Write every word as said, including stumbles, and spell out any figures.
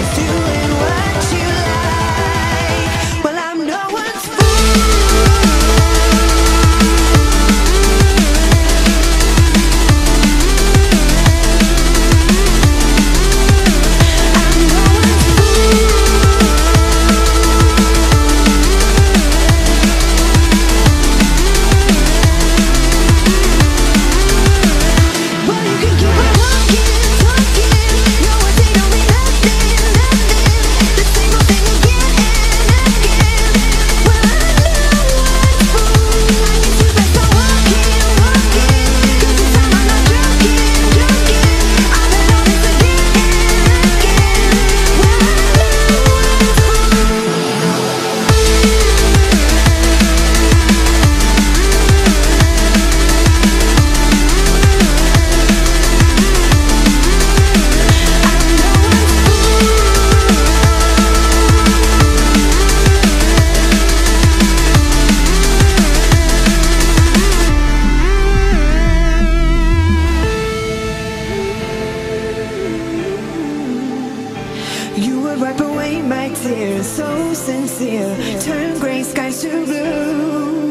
doing what you like. Well, I'm no one's fool. I'm no one's fool. Well, you can keep on walking, talking. Your words, they don't mean nothing, nothing. The same old thing again and again. Well, I'm no one's fool. I guess you best start walking, walking. 'Cause this time I'm not joking, joking. I've heard all this again and again. Well, I'm no one's fool. I'm no one's fool. You would wipe away my tears, so sincere. Turn gray skies to blue.